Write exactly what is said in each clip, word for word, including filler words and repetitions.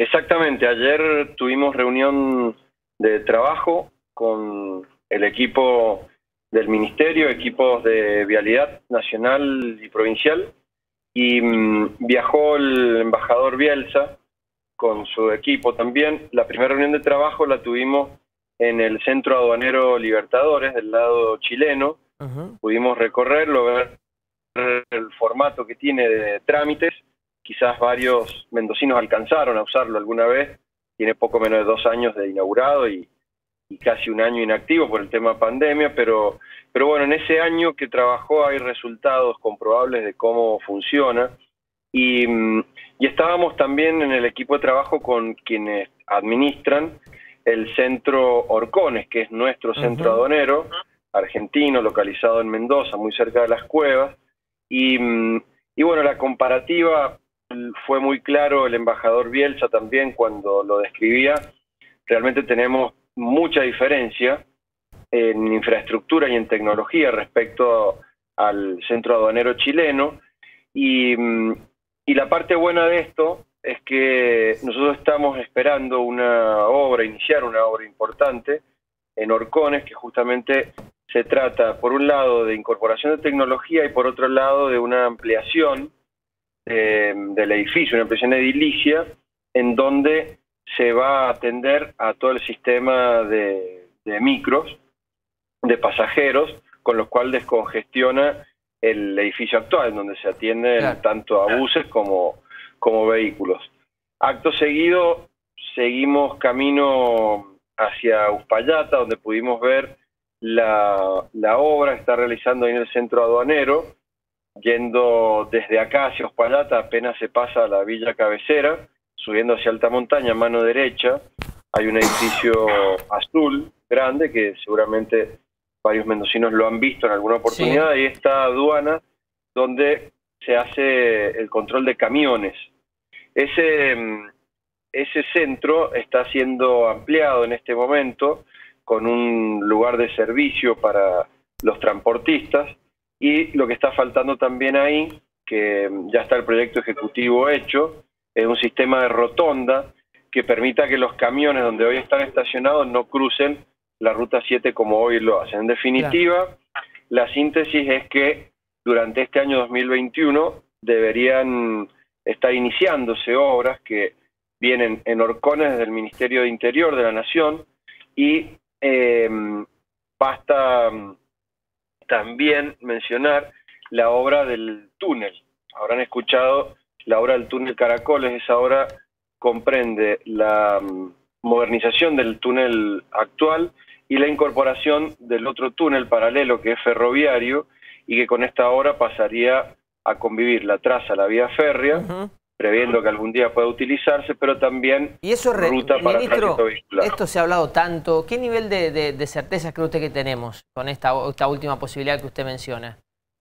Exactamente, ayer tuvimos reunión de trabajo con el equipo del Ministerio, equipos de Vialidad Nacional y Provincial, y mmm, viajó el embajador Bielsa con su equipo también. La primera reunión de trabajo la tuvimos en el Centro Aduanero Libertadores, del lado chileno. Uh-huh. Pudimos recorrerlo, ver el formato que tiene de trámites. Quizás varios mendocinos alcanzaron a usarlo alguna vez. Tiene poco menos de dos años de inaugurado y, y casi un año inactivo por el tema pandemia, pero, pero bueno, en ese año que trabajó hay resultados comprobables de cómo funciona. Y, y estábamos también en el equipo de trabajo con quienes administran el centro Orcones, que es nuestro centro uh-huh. aduanero, argentino, localizado en Mendoza, muy cerca de las cuevas. Y, y bueno, la comparativa fue muy claro el embajador Bielsa también cuando lo describía. Realmente tenemos mucha diferencia en infraestructura y en tecnología respecto al centro aduanero chileno. Y, y la parte buena de esto es que nosotros estamos esperando una obra, iniciar una obra importante en Orcones, que justamente se trata, por un lado, de incorporación de tecnología y por otro lado, de una ampliación eh, del edificio, una ampliación edilicia, en donde se va a atender a todo el sistema de, de micros, de pasajeros, con lo cual descongestiona el edificio actual, en donde se atienden claro. tanto a buses como, como vehículos. Acto seguido, seguimos camino hacia Uspallata, donde pudimos ver La, la obra que está realizando ahí en el centro aduanero, yendo desde acá hacia Uspallata, apenas se pasa a la villa cabecera, subiendo hacia Alta Montaña, a mano derecha, hay un edificio azul, grande, que seguramente varios mendocinos lo han visto en alguna oportunidad, sí. Y esta aduana donde se hace el control de camiones. Ese, ese centro está siendo ampliado en este momento, con un lugar de servicio para los transportistas, y lo que está faltando también ahí, que ya está el proyecto ejecutivo hecho, es un sistema de rotonda que permita que los camiones donde hoy están estacionados no crucen la ruta siete como hoy lo hacen. En definitiva, claro. La síntesis es que durante este año dos mil veintiuno deberían estar iniciándose obras que vienen en Orcones desde el Ministerio de Interior de la Nación, y Eh, basta um, también mencionar la obra del túnel. Habrán escuchado la obra del túnel Caracoles. Esa obra comprende la um, modernización del túnel actual y la incorporación del otro túnel paralelo que es ferroviario, y que con esta obra pasaría a convivir la traza, la vía férrea, uh-huh. previendo que algún día pueda utilizarse, pero también y eso re, ruta para ministro, tránsito vehicular. Esto se ha hablado tanto. ¿Qué nivel de, de, de certeza cree usted que tenemos con esta, esta última posibilidad que usted menciona?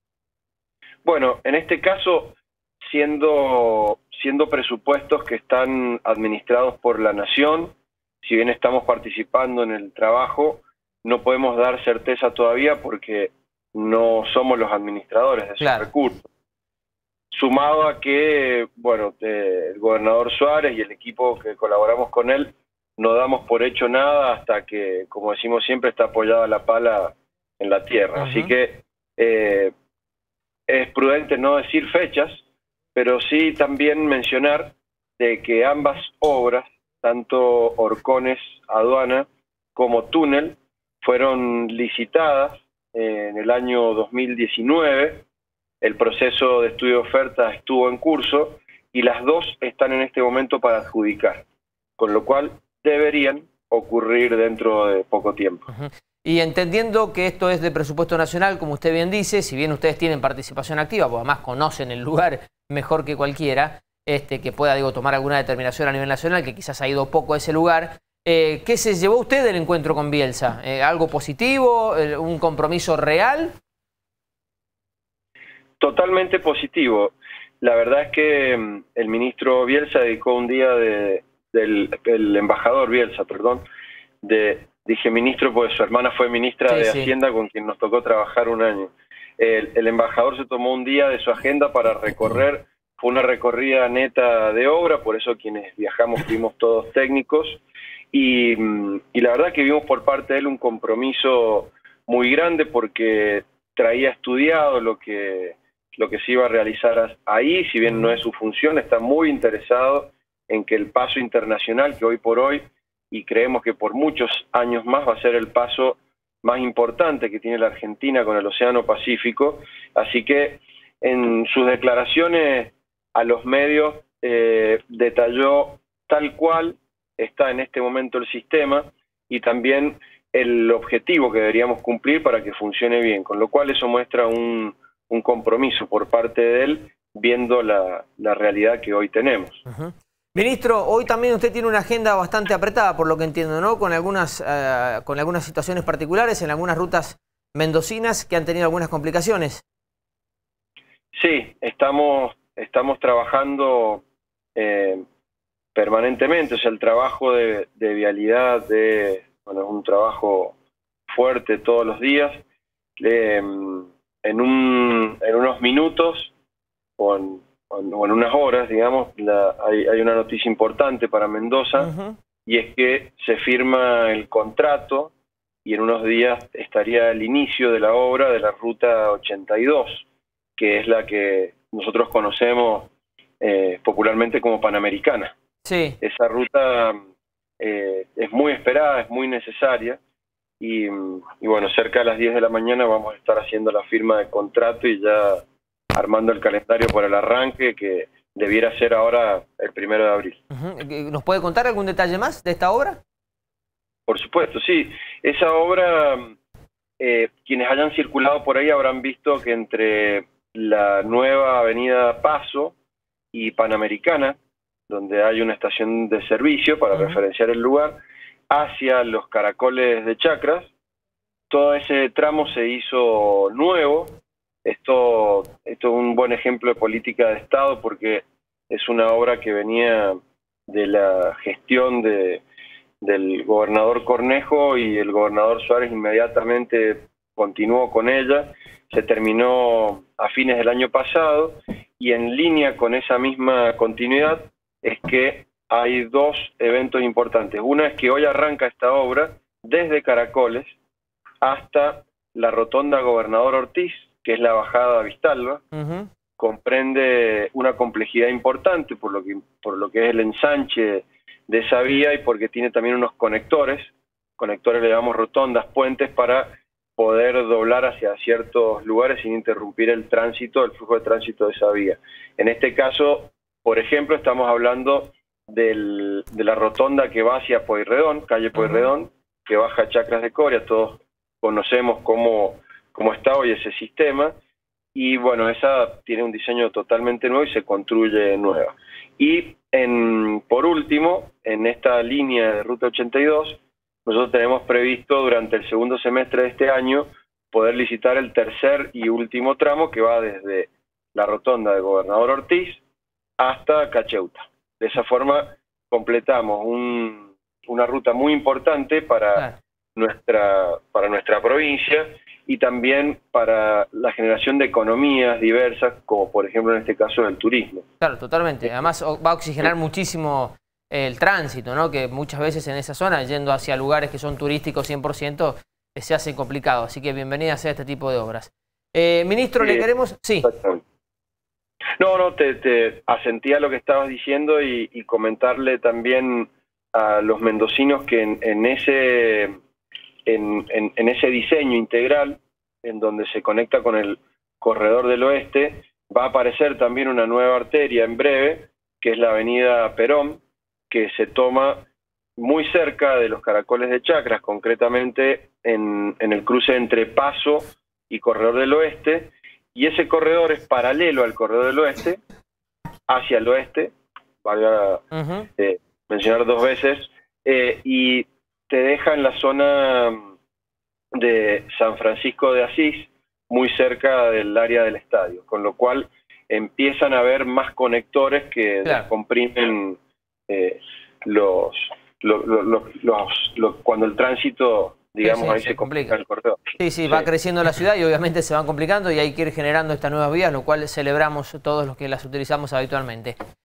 Bueno, en este caso, siendo, siendo presupuestos que están administrados por la Nación, si bien estamos participando en el trabajo, no podemos dar certeza todavía porque no somos los administradores de esos claro. recursos. Sumado a que, bueno, eh, el gobernador Suárez y el equipo que colaboramos con él no damos por hecho nada hasta que, como decimos siempre, está apoyada la pala en la tierra. Uh-huh. Así que eh, es prudente no decir fechas, pero sí también mencionar de que ambas obras, tanto Orcones Aduana como Túnel, fueron licitadas eh, en el año dos mil diecinueve. El proceso de estudio de oferta estuvo en curso y las dos están en este momento para adjudicar, con lo cual deberían ocurrir dentro de poco tiempo. Uh-huh. Y entendiendo que esto es de presupuesto nacional, como usted bien dice, si bien ustedes tienen participación activa, pues además conocen el lugar mejor que cualquiera, este, que pueda digo, tomar alguna determinación a nivel nacional, que quizás ha ido poco a ese lugar, eh, ¿qué se llevó usted del encuentro con Bielsa? Eh, ¿Algo positivo? Eh, ¿Un compromiso real? Totalmente positivo. La verdad es que um, el ministro Bielsa dedicó un día de, del el embajador Bielsa, perdón, de, dije ministro porque su hermana fue ministra sí, de sí. Hacienda con quien nos tocó trabajar un año. El, el embajador se tomó un día de su agenda para recorrer fue una recorrida neta de obra, por eso quienes viajamos fuimos todos técnicos, y, y la verdad que vimos por parte de él un compromiso muy grande porque traía estudiado lo que, lo que se iba a realizar ahí, si bien no es su función, está muy interesado en que el paso internacional, que hoy por hoy, y creemos que por muchos años más, va a ser el paso más importante que tiene la Argentina con el Océano Pacífico, así que en sus declaraciones a los medios eh, detalló tal cual está en este momento el sistema y también el objetivo que deberíamos cumplir para que funcione bien, con lo cual eso muestra un, un compromiso por parte de él viendo la, la realidad que hoy tenemos. Uh-huh. Ministro, hoy también usted tiene una agenda bastante apretada, por lo que entiendo, ¿no? Con algunas, uh, con algunas situaciones particulares en algunas rutas mendocinas que han tenido algunas complicaciones. Sí, estamos, estamos trabajando eh, permanentemente, o sea, el trabajo de, de vialidad de, bueno, es un trabajo fuerte todos los días. Eh, en, un, en unos minutos o en, o en unas horas, digamos, la, hay, hay una noticia importante para Mendoza, uh-huh. y es que se firma el contrato y en unos días estaría el inicio de la obra de la Ruta ochenta y dos, que es la que nosotros conocemos eh, popularmente como Panamericana. Sí. Esa ruta eh, es muy esperada, es muy necesaria, y, y bueno, cerca de las diez de la mañana vamos a estar haciendo la firma de contrato y ya armando el calendario para el arranque, que debiera ser ahora el primero de abril. Uh-huh. ¿Nos puede contar algún detalle más de esta obra? Por supuesto, sí. Esa obra, eh, quienes hayan circulado por ahí habrán visto que entre la nueva avenida Paso y Panamericana, donde hay una estación de servicio para uh-huh. referenciar el lugar, hacia los caracoles de Chacras, todo ese tramo se hizo nuevo. Esto, esto es un buen ejemplo de política de Estado porque es una obra que venía de la gestión de, del gobernador Cornejo, y el gobernador Suárez inmediatamente continuó con ella. Se terminó a fines del año pasado y en línea con esa misma continuidad es que hay dos eventos importantes. Una es que hoy arranca esta obra desde Caracoles hasta la rotonda Gobernador Ortiz, que es la bajada a Vistalba. Uh-huh. Comprende una complejidad importante por lo que, por lo que es el ensanche de esa vía y porque tiene también unos conectores, conectores le llamamos rotondas, puentes, para poder doblar hacia ciertos lugares sin interrumpir el tránsito, el flujo de tránsito de esa vía. En este caso, por ejemplo, estamos hablando del, de la rotonda que va hacia Pueyrredón, calle Pueyrredón, uh-huh. que baja a Chacras de Coria. Todos conocemos cómo, cómo está hoy ese sistema, y bueno, esa tiene un diseño totalmente nuevo y se construye nueva. Y en, por último, en esta línea de Ruta ochenta y dos, nosotros tenemos previsto durante el segundo semestre de este año poder licitar el tercer y último tramo, que va desde la rotonda de Gobernador Ortiz hasta Cacheuta. De esa forma completamos un, una ruta muy importante para, claro. nuestra, para nuestra provincia y también para la generación de economías diversas, como por ejemplo en este caso el turismo. Claro, totalmente. Además va a oxigenar muchísimo el tránsito, ¿no? Que muchas veces en esa zona, yendo hacia lugares que son turísticos cien por ciento, se hace complicado. Así que bienvenida sea este tipo de obras. Eh, ministro, sí, le queremos... Sí. No, no, te, te asentía lo que estabas diciendo y, y comentarle también a los mendocinos que en, en, ese, en, en, en ese diseño integral, en donde se conecta con el Corredor del Oeste, va a aparecer también una nueva arteria en breve, que es la avenida Perón, que se toma muy cerca de los caracoles de Chacras, concretamente en, en el cruce entre Paso y Corredor del Oeste, y ese corredor es paralelo al Corredor del Oeste, hacia el oeste, valga uh-huh. eh, mencionar dos veces, eh, y te deja en la zona de San Francisco de Asís, muy cerca del área del estadio, con lo cual empiezan a haber más conectores que claro. descomprimen eh, los, los, los, los, los, cuando el tránsito digamos, sí, sí, ahí se se complica el corredor. Sí, sí, sí, va creciendo la ciudad y obviamente se van complicando y hay que ir generando estas nuevas vías, lo cual celebramos todos los que las utilizamos habitualmente.